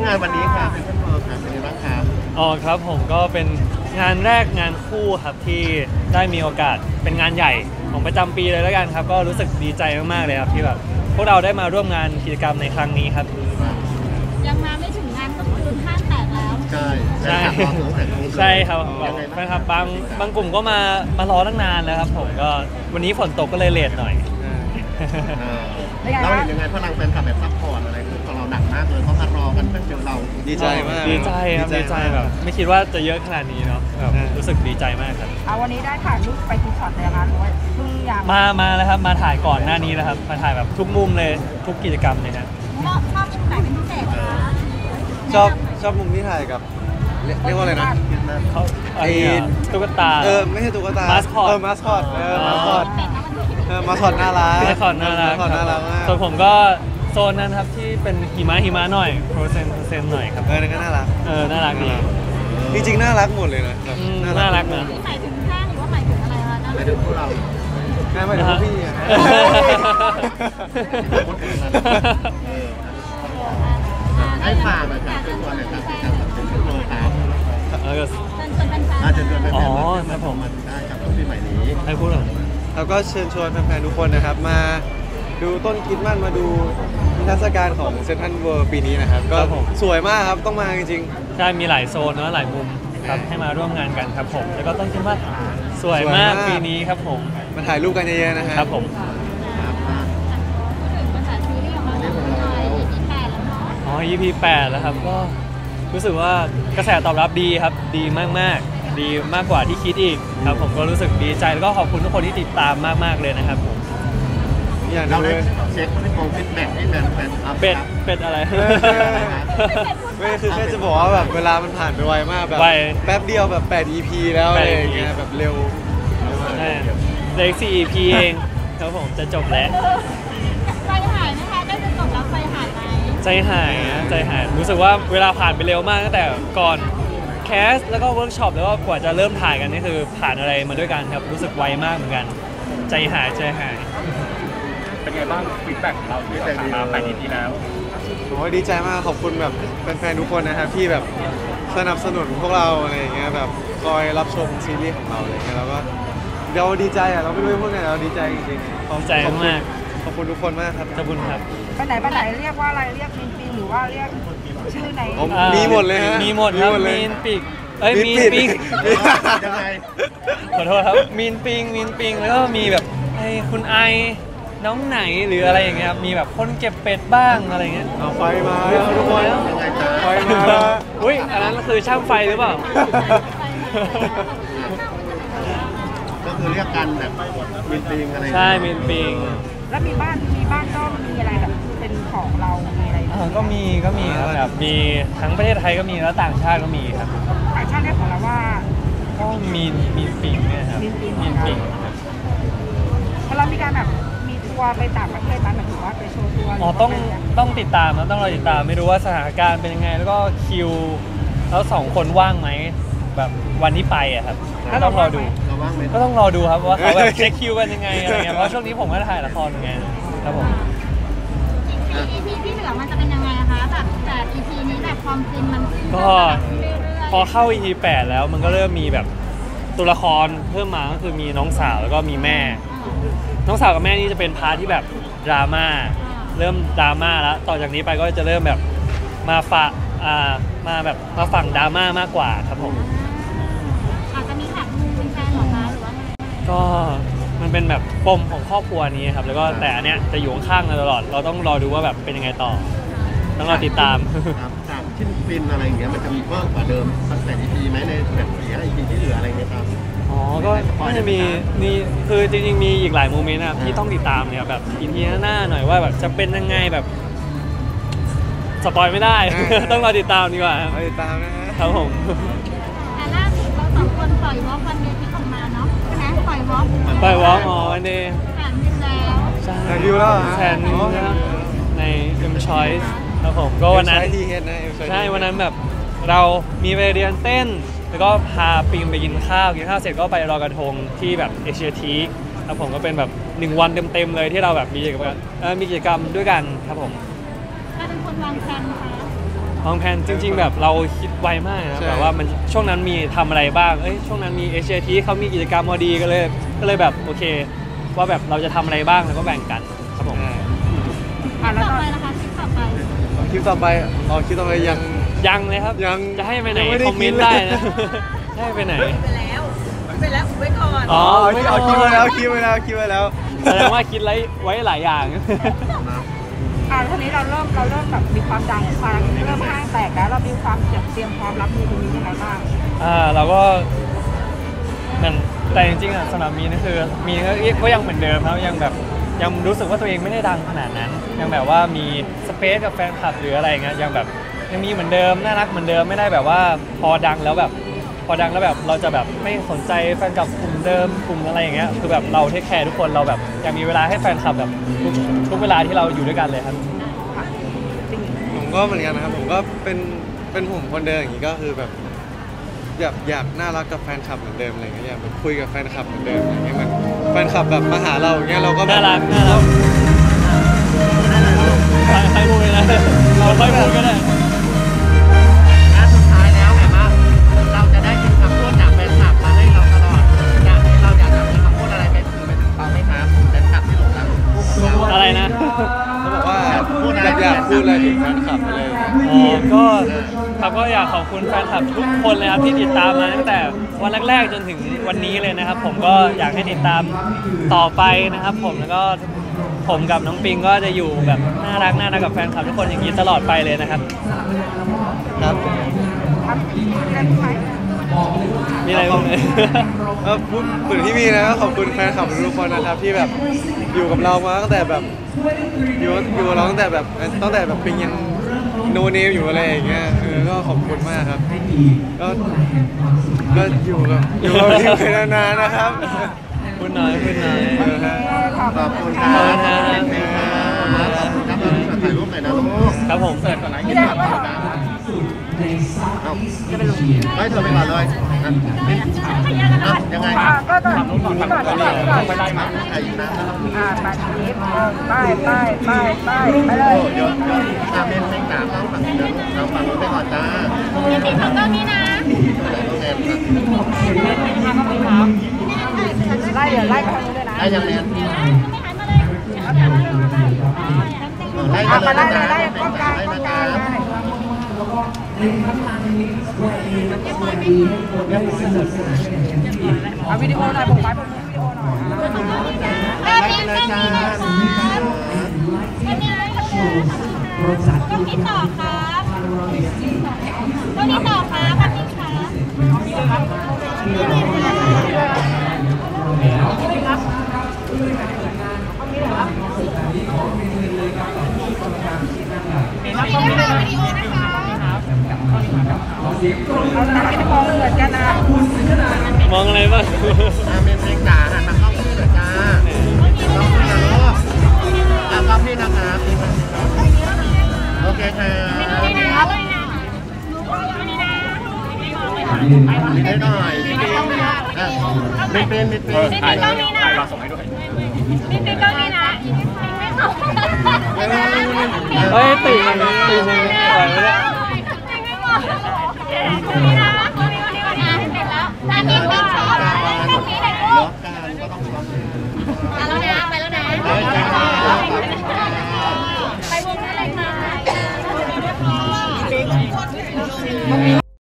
งานวันนี้ค่ะเป็นเวิร์คค่ะเป็นยังไงบ้างคะอ๋อครับผมก็เป็นงานแรกงานคู่ครับที่ได้มีโอกาสเป็นงานใหญ่ของประจำปีเลยแล้วกันครับก็รู้สึกดีใจมากๆเลยครับที่แบบพวกเราได้มาร่วมงานกิจกรรมในครั้งนี้ครับยังมาไม่ถึงงานก็คือห้างแตกแล้วใช่ใช่ใช่ครับแฟนคลับบางกลุ่มก็มารอตั้งนานแล้วครับผมก็วันนี้ฝนตกก็เลยเลทหน่อยเราเห็นยังไงพลังแฟนคลับแบบซัพพอร์ตอะไรคือของเราหนักมากเลยเขามารอกันเพื่อเจอเราดีใจมากดีใจครับดีใจแบบไม่คิดว่าจะเยอะขนาดนี้เนาะแบบรู้สึกดีใจมากครับวันนี้ได้ถ่ายรูปไปกี่ช็อตเลยคะหรือว่าเพิ่งยังมาแล้วครับมาถ่ายก่อนหน้านี้แล้วครับมาถ่ายแบบทุกมุมเลยทุกกิจกรรมเลยครับชอบมุมไหนเป็นพิเศษคะชอบมุมที่ถ่ายกับเรียกว่าอะไรนะเขาไอ้ตุ๊กตาไม่ใช่ตุ๊กตามาสคอตมาสคอตมาสคอตมาสคอตน่ารักมาสคอตน่ารักมากส่วนผมก็โซนนั้นครับที่เป็นหิมะหน่อยโปรเซนหน่อยครับนั่นก็น่ารักน่ารักดีจริงๆน่ารักหมดเลยนะน่ารักนะหมายถึงข้างหรือว่าหมายถึงอะไรคะหมายถึงพวกเราหมายถึงพี่ให้ฝากแบบเป็นตัวไหนครับเป็นโลครับแล้วก็เชิญชวนแฟนๆมาผมมาได้ครับต้นปีใหม่นี้ให้พูดหรอแล้วก็เชิญชวนแฟนๆทุกคนนะครับมาดูต้นคริสต์มาสมาดูนิทรรศการของเซ็นทรัลเวิลด์ปีนี้นะครับก็สวยมากครับต้องมาจริงๆใช่มีหลายโซนนะหลายมุมครับให้มาร่วมงานกันครับผมแล้วก็ต้นคริสต์มาสสวยมากปีนี้ครับผมมาถ่ายรูปกันเยอะๆนะครับผมEP 8แล้วครับก็รู้สึกว่ากระแสตอบรับดีครับดีมากๆดีมากกว่าที่คิดอีกครับผมก็รู้สึกดีใจแล้วก็ขอบคุณทุกคนที่ติดตามมากๆเลยนะครับผมอย่างเราได้เช็คฟีดแบ็กให้แฟนเป็ดอะไรไม่คือแค่จะบอกว่าแบบเวลามันผ่านไปไวมากแบบแป๊บเดียวแบบ8 EP แล้วอะไรอย่างเงี้ยแบบเร็วเหลือ4 EP เองครับผมจะจบแล้วใจหายนะคะได้จะจบแล้วใจหายไหมใจหายรู้สึกว่าเวลาผ่านไปเร็วมากตั้งแต่ก่อนแคสแล้วก็เวิร์กช็อปแล้วก็กว่าจะเริ่มถ่ายกันนี่คือผ่านอะไรมาด้วยกันครับรู้สึกไวมากเหมือนกันใจหายเป็นไงบ้างฟีดแบ็กของเราที่ผ่านมา8 EP แล้วโอ้ดีใจมากขอบคุณแบบแฟนๆทุกคนนะครับที่แบบสนับสนุนพวกเราอะไรอย่างเงี้ยแบบคอยรับชมซีรีส์ของเราอะไรเงี้ยแล้วก็เราดีใจเราไม่รู้พูดไงเราดีใจจริงๆขอบใจมากขอบคุณทุกคนมากครับขอบคุณครับไปไหนเรียกว่าอะไรเรียกปิงหรือว่าเรียกชื่อไหนมีหมดเลยฮะมีหมดครับมีนปิงมีนปิงยังไงขอโทษครับมีนปิงแล้วก็มีแบบไอ้คุณไอน้องไหนหรืออะไรอย่างเงี้ยครับมีแบบคนเก็บเป็ดบ้างอะไรเงี้ยเอาไฟมาทุกคนไฟมาอุ้ยอันนั้นคือช่างไฟหรือเปล่าก็คือเรียกกันแบบมีนปิงอะไรใช่มีนปิงแล้วมีบ้านก็มีอะไรแบบเป็นของเรามีอะไรก็มีครับมีทั้งประเทศไทยก็มีแล้วต่างชาติก็มีครับต่างชาติเรียกของเราว่าก็มีปิงเนี่ยครับมีนปิงเรามีการแบบมีทัวร์ไปต่างประเทศไหมหมายถึงว่าไปโชว์ทัวร์ต้องติดตามนะต้องรอติดตามไม่รู้ว่าสถานการณ์เป็นยังไงแล้วก็คิวแล้ว2 คนว่างไหมแบบวันที่ไปอะครับต้องรอดูก็ต้องรอดูครับว่าเขาแบบเช็คคิวกันยังไงอะไรเงี้ยเพราะช่วงนี้ผมก็ถ่ายละครไงครับผม EP ที่เหลือมันจะเป็นยังไงคะแบบแต่ EP นี้แบบความจริงมันก็พอเข้า EP 8แล้วมันก็เริ่มมีแบบตัวละครเพิ่มมาก็คือมีน้องสาวแล้วก็มีแม่น้องสาวกับแม่นี่จะเป็นพาร์ทที่แบบดราม่าเริ่มดราม่าแล้วต่อจากนี้ไปก็จะเริ่มแบบมาฝั่งดราม่ามากกว่าครับผมอาจจะมีแท็กเป็นแฟนหรอคะหรือว่าก็มันเป็นแบบปมของครอบครัวนี้ครับแล้วก็แต่อันเนี้ยจะอยู่ข้างกันตลอดเราต้องรอดูว่าแบบเป็นยังไงต่อต้องรอติดตามจากชิ้นฟินอะไรอย่างเงี้ยมันจะมีเพิ่มกว่าเดิมสักแต่ EP ไหมในแบบ4 EP ที่เหลืออะไรเงี้ยครับก็จะมีนี่คือจริงๆมีอีกหลายโมเมนต์นะครับที่ต้องติดตามเนี่ยแบบอีพีหน้าหน่อยว่าแบบจะเป็นยังไงแบบสปอยไม่ได้ต้องรอติดตามดีกว่าติดตามนะฮะครับผมแต่ล่าสุดเรา2 คนปล่อยวอล์กวันเดียวที่ออกมาเนาะใช่ไหมปล่อยวอล์กวันนี้แสนวิวแล้วแสนวิวแล้วใน M Choice ครับผมก็วันนั้นใช่วันนั้นแบบเรามีไปเรียนเต้นแล้วก็พาปิงไปกินข้าวเสร็จก็ไปลอยกระทงที่แบบเอเชียทีคครับผมก็เป็นแบบ1 วันเต็มๆเลยที่เราแบบมีกิจกรรมด้วยกันครับผมใครเป็นคนวางแผนคะวางแผนจริง ๆ แบบเราคิดไวมากนะแบบว่ามันช่วงนั้นมีทำอะไรบ้างช่วงนั้นมี HIT เขามีกิจกรรมพอดีก็เลยแบบโอเคว่าแบบเราจะทำอะไรบ้างแล้วก็แบ่งกันครับผมแล้วต่อไปนะคะคลิปต่อไปคลิปต่อไปยังเลยครับยังจะให้ไปไหนยังไม่ได้คอมเมนต์คิดเลยได้นะ ให้ไปไหนไปแล้วไว้ก่อนอ๋อเอาคิดไว้แล้วแสดงว่าคิดไว้หลายอย่างทีนี้เราเริ่มแบบมีความดังความเริ่มห้างแตกแล้วเรามีความเตรียมพร้อมรับมือตรงนี้ยังไงบ้างเราก็มันแต่จริงๆสำหรับมีนี่คือมีก็ยังเหมือนเดิมครับยังรู้สึกว่าตัวเองไม่ได้ดังขนาดนั้นยังแบบว่ามีสเปซกับแฟนคลับหรืออะไรเงี้ยยังแบบยังมีเหมือนเดิมน่ารักเหมือนเดิมไม่ได้แบบว่าพอดังแล้วแบบเราจะแบบไม่สนใจแฟนคลับกลุ่มเดิมกลุ่มอะไรอย่างเงี้ยคือแบบเราเทคแคร์ทุกคนเราแบบอยากมีเวลาให้แฟนคลับแบบทุกเวลาที่เราอยู่ด้วยกันเลยครับผมก็เหมือนกันนะครับผมก็เป็นผมคนเดิมอย่างนี้ก็คือแบบอยากน่ารักกับแฟนคลับเหมือนเดิมอะไรเงี้ยอยากแบบคุยกับแฟนคลับเหมือนเดิมอะไรเงี้ยมันแฟนคลับแบบมาหาเราอย่างเงี้ยเราก็แบบน่ารักใครพูดเลยนะเราค่อยพูดก็ได้สุดท้ายแล้วแบบว่าเราจะได้ยินคำพูดจากแฟนคลับมาให้เราตลอดเราอยากจะมีคำพูดอะไรไปสื่อไปถึงเขาไหมครับแฟนคลับที่หลงรักเราอะไรนะเขาบอกว่าอยากพูดอะไรถึงแฟนคลับอะไรอย่างเงี้ยก็ครับก็อยากขอบคุณแฟนคลับทุกคนเลยครับที่ติดตามมาตั้งแต่วันแรกๆจนถึงวันนี้เลยนะครับผมก็อยากให้ติดตามต่อไปนะครับผมแล้วก็ผมกับน้องปิงก็จะอยู่แบบน่ารักกับแฟนคลับทุกคนอย่างนี้ตลอดไปเลยนะครับครับมีอะไรบ้างไหมก็พูดถึงที่มีนะก็ขอบคุณแฟนคลับทุกคนนะครับที่แบบอยู่กับเรามาตั้งแต่แบบอยู่กับเราตั้งแต่แบบปิงยังโนเนมอยู่อะไรอย่างเงี้ยก็ขอบคุณมากครับก็อยู่กับทีมไปนานๆนะครับพูดน้อยขอบคุณครับขอบคุณครับถ่ายรูปหน่อยนะลูกครับผมเสิร์ฟก่อนนะยิ้มก่อนนะเอาจะไปลงไม่เธอไปก่อนเลยยังไงก็ต้องทำก่อนไปไล่มาถ่ายอีกนะปัดคลิปไปเลยโยนเมนเพลงหนาเข้าฝั่งนี้เราฝั่งนู้นไปก่อนจ้าพี่ติ๊กของต้นนี้นะไล่กันทางนู้นเลยนะได้ยังแมนไม่หันมาเลยเอาแต่มาเลยไล่มากันเลยไล่นะก้อนกลางเอาวิดีโอหน่อยผมไปผมวิดีโอหน่อยนี่เลยจ้าก็ติดต่อครับก็ติดต่อครับครับนี่ครับวิดีโอนะคะเอาตาที่มองเหมือนกันนะมองอะไรบ้างเมนเพลงจ๋าหันมาเข้าพี่หน่อยจ้าต้องพี่นะลูกต้องพี่นะครับโอเคค่ะได้หน่อยเป็นถ่ายเราส่งให้ด้วยพี่ติ๊กก็มีนะไม่เข้าเฮ้ยตื่นปล่อยไม่ได้